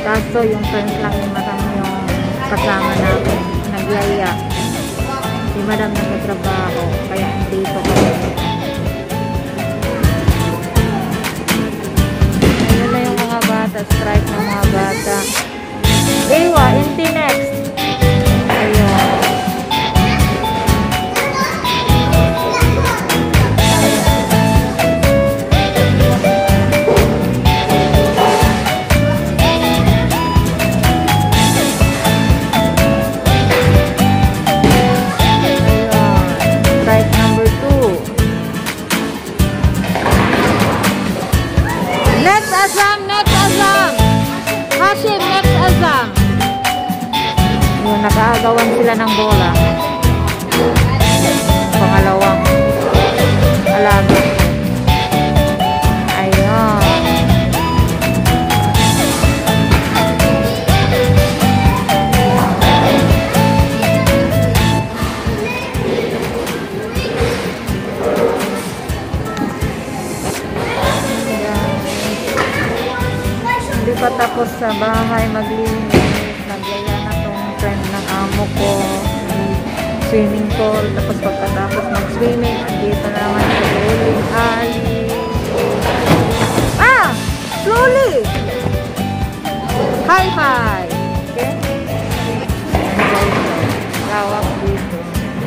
Kaso yung friends lang yung marami yung kasama namin. Nagyaya. Si madam nagtatrabaho. Kaya dito kami. Ayun na yung mga bata. Strike ng mga bata. Ewa, inti next. Ayun. Nakaagawan sila ng bola. Pangalawang alaga. Ayun. Hindi pa tapos sa bahay maglinis. Nagyaya na tong friend ng amo ko, swimming pool, tapos pagkatapos mag-swimming, andito naman sa bowling alley. Slowly! Hi! Okay? Lawak dito.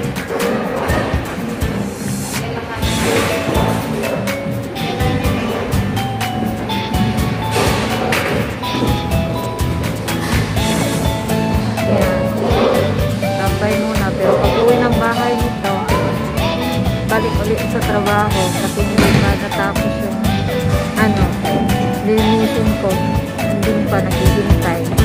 Pero pag uwi ng bahay nito, balik ulit sa trabaho kasi hindi pa natapos yung linisin ko. Hindi pa naghihintay.